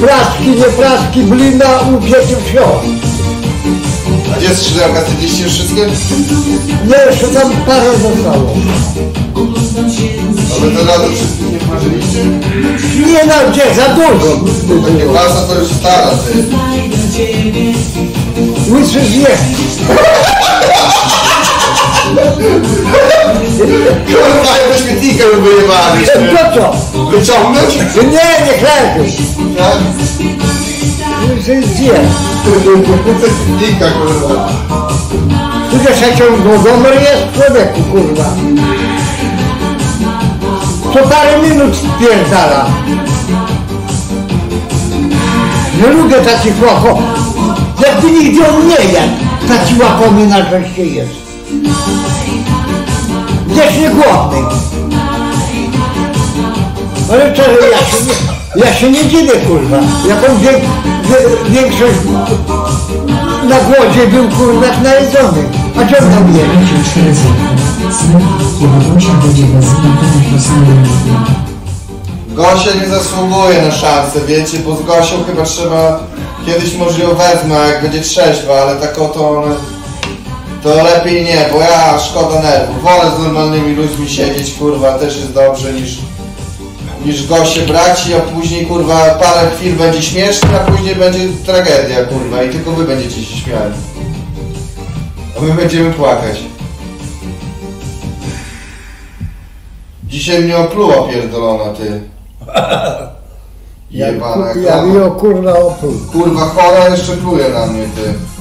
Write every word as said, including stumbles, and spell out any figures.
praski, nie praski, blina, upiecie wsio. A gdzie jest skrzydełka? Zjedliście już wszystkie? Nie, jeszcze tam parę zostało. A wy to razu wszystkich nie smażyliście? Nie no, gdzie, za dużo. Takie masa to już stara, ty. Łysy zje. Kurwa, jak do śmietnika już wyjebali. To co? Wyciągnąć? Nie, nie lepiej. Tak? Łysy zje. Do śmietnika, kurwa. Tu wiesz, jak się głodomor jest człowieku, kurwa. Co parę minut spierdala. Nie lubię takich łakomych. Jakby nigdy on nie jadł. Taki łakomy na rzeście jest. Wiecznie głodny. Ale czego ja się nie, ja się nie dziwię, kurwa. Jak on wie, wie, większość na głodzie był, kurwa, najedzony. A co tam je? Gosia nie zasługuje na szansę, wiecie, bo z Gosią chyba trzeba... Kiedyś może ją wezmę, jak będzie trzeźwa, ale tak oto one... To lepiej nie, bo ja szkoda nerwów. Wolę z normalnymi ludźmi siedzieć, kurwa, też jest dobrze niż... niż Gosię brać, a później, kurwa, parę chwil będzie śmiesznie, a później będzie tragedia, kurwa, i tylko wy będziecie się śmiali. A my będziemy płakać. Dzisiaj mnie opluła pierdolona, ty. Jebana, jak Ja mi o kurwa oprócz. kurwa chora jeszcze pluje na mnie, ty.